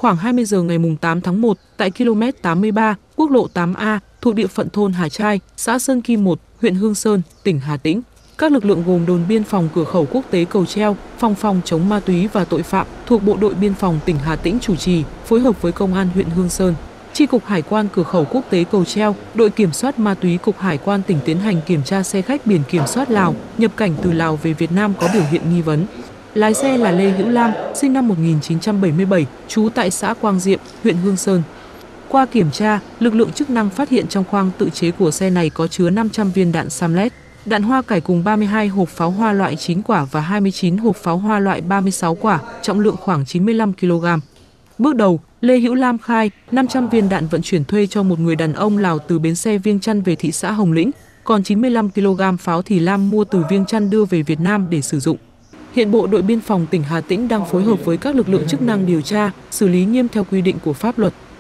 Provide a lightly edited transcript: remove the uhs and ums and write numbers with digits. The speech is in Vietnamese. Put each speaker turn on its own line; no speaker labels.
Khoảng 20 giờ ngày 8 tháng 1, tại km 83, quốc lộ 8A, thuộc địa phận thôn Hà Trai, xã Sơn Kim 1, huyện Hương Sơn, tỉnh Hà Tĩnh, các lực lượng gồm đồn biên phòng cửa khẩu quốc tế Cầu Treo, phòng chống ma túy và tội phạm thuộc Bộ đội Biên phòng tỉnh Hà Tĩnh chủ trì, phối hợp với Công an huyện Hương Sơn, Chi cục Hải quan cửa khẩu quốc tế Cầu Treo, đội kiểm soát ma túy Cục Hải quan tỉnh tiến hành kiểm tra xe khách biển kiểm soát Lào, nhập cảnh từ Lào về Việt Nam có biểu hiện nghi vấn. Lái xe là Lê Hữu Lam, sinh năm 1977, trú tại xã Quang Diệm, huyện Hương Sơn. Qua kiểm tra, lực lượng chức năng phát hiện trong khoang tự chế của xe này có chứa 500 viên đạn Samlet, đạn hoa cải cùng 32 hộp pháo hoa loại 9 quả và 29 hộp pháo hoa loại 36 quả, trọng lượng khoảng 95 kg. Bước đầu, Lê Hữu Lam khai 500 viên đạn vận chuyển thuê cho một người đàn ông Lào từ bến xe Viêng Chăn về thị xã Hồng Lĩnh, còn 95 kg pháo thì Lam mua từ Viêng Chăn đưa về Việt Nam để sử dụng. Hiện Bộ đội Biên phòng tỉnh Hà Tĩnh đang phối hợp với các lực lượng chức năng điều tra, xử lý nghiêm theo quy định của pháp luật.